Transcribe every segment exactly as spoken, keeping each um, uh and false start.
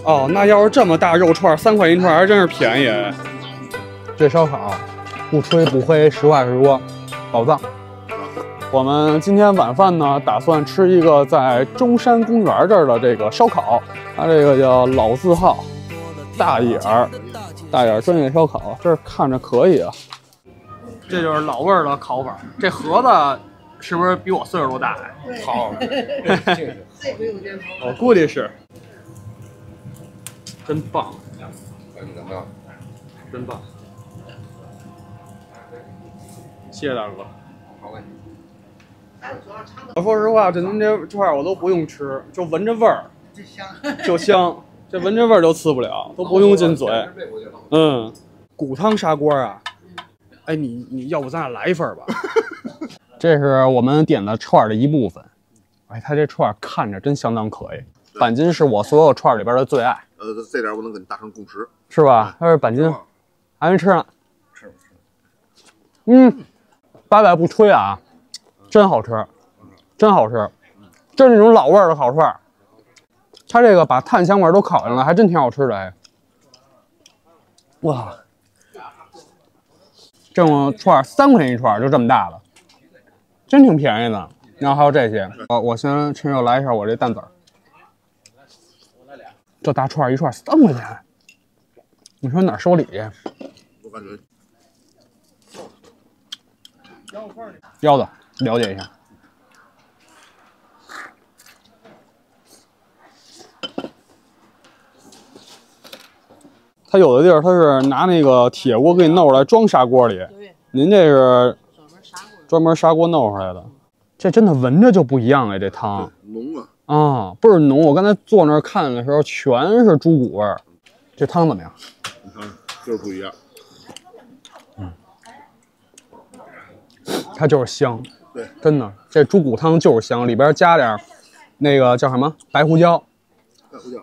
哦，那要是这么大肉串，三块一串还真是便宜。这烧烤不吹不黑，实话实说，宝藏。我们今天晚饭呢，打算吃一个在中山公园这儿的这个烧烤，它这个叫老字号大眼儿，大眼儿专业烧烤，这看着可以啊。这就是老味儿的烤法。这盒子是不是比我岁数都大呀？好，我估计是。真棒，真棒，谢谢大哥。好嘞。我说实话，这您这串我都不用吃，就闻着味儿就香，就香，这闻着味儿都吃不了，都不用进嘴。嗯，骨汤砂锅啊，哎，你你要不咱俩来一份吧？这是我们点的串的一部分。哎，它这串看着真相当可以，板筋是我所有串里边的最爱。 呃，这点我能跟你达成共识， 是吧？它是板筋，还没吃呢。 吃不吃？ 嗯，八百不吹啊，真好吃，真好吃，就是那种老味儿的烤串。它这个把炭香味都烤上了，还真挺好吃的哎。哇，这种串三块钱一串，就这么大的，真挺便宜的。然后还有这些，呃，我先趁热来一下我这蛋子儿。这大串一串三块钱，你说哪儿收礼去？ 我感觉腰子了解一下。他有的地儿他是拿那个铁锅给你弄出来装砂锅里，您这是专门砂锅弄出来的，这真的闻着就不一样哎，这汤浓啊。 啊，倍儿浓！我刚才坐那儿看的时候，全是猪骨味儿。这汤怎么样？ 你看，就是不一样。 嗯，它就是香。 对， 真的，这猪骨汤就是香，里边加点那个叫什么白胡椒， 白胡椒，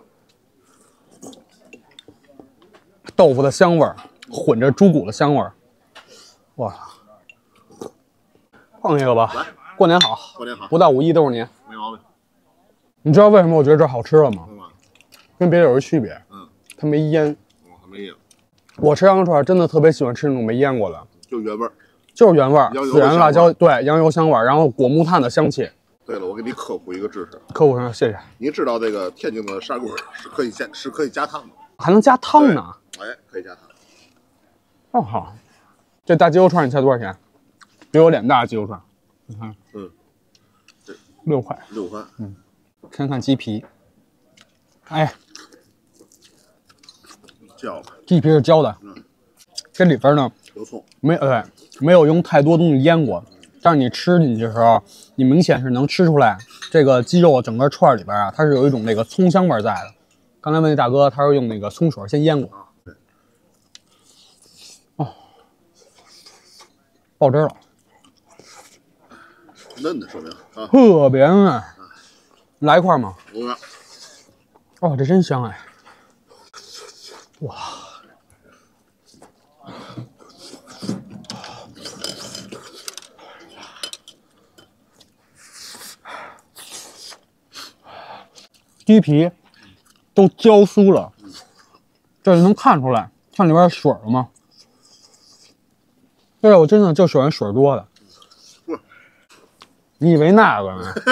豆腐的香味儿混着猪骨的香味儿。哇，碰一个吧！ 来， 过年好， 过年好， 不到五一都是年， 没毛病。 你知道为什么我觉得这好吃了吗？ 嗯、 跟别的有一区别， 嗯， 它没腌。 哦，它没腌。 我吃羊肉串真的特别喜欢吃那种没腌过的， 就原味儿， 就是原味儿，孜然辣椒，对，羊油香味儿，然后果木炭的香气。 对了，我给你科普一个知识。 科普上，谢谢。 你知道这个天津的砂锅是可以加是可以加汤的， 还能加汤呢？ 哎，可以加汤。 哦好，这大鸡肉串你猜多少钱？比我脸大的鸡肉串，你看， 嗯，这六块， 六块， 嗯。看看鸡皮，哎， 焦的， 鸡皮是焦的， 嗯， 这里边呢有葱， 没呃没有用太多东西腌过，但是你吃进去的时候，你明显是能吃出来这个鸡肉整个串里边啊，它是有一种那个葱香味在的。刚才问那大哥，他是用那个葱水先腌过， 啊，对， 哦，爆汁了， 嫩的说明啊， 特别嫩。来一块吗？ 我看， 哦，这真香哎！哇，鸡皮都焦酥了，这能看出来，看里边水了吗？对，我真的就喜欢水多的。你以为那个呢？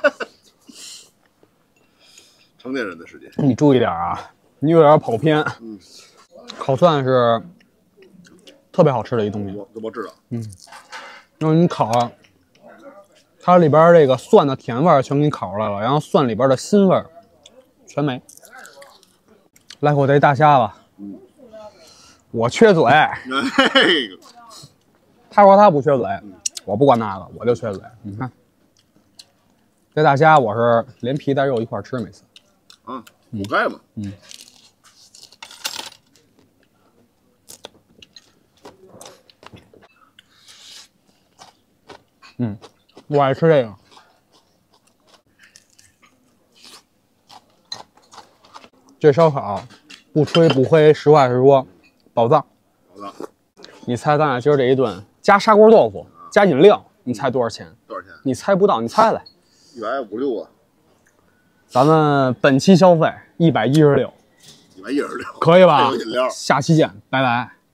成年人的世界， 你注意点啊，你有点跑偏。 嗯， 烤蒜是特别好吃的一东西。 我我知道。 嗯，然后你烤啊，它里边这个蒜的甜味儿全给你烤出来了，然后蒜里边的腥味儿全没。来口这大虾吧。 嗯， 我缺嘴。 嘿， 他说他不缺嘴，我不管那个，我就缺嘴。你看，这大虾我是连皮带肉一块吃，每次。 啊，补钙嘛。 嗯。嗯，我爱吃这个。这烧烤不吹不黑，实话实说，宝藏。 宝藏。 你猜咱俩今儿这一顿加砂锅豆腐加饮料，你猜多少钱？ 多少钱？ 你猜不到，你猜来。 一百五六啊。 咱们本期消费一百一十六。 买一人的， 可以吧还有饮料？ 下期见，拜拜。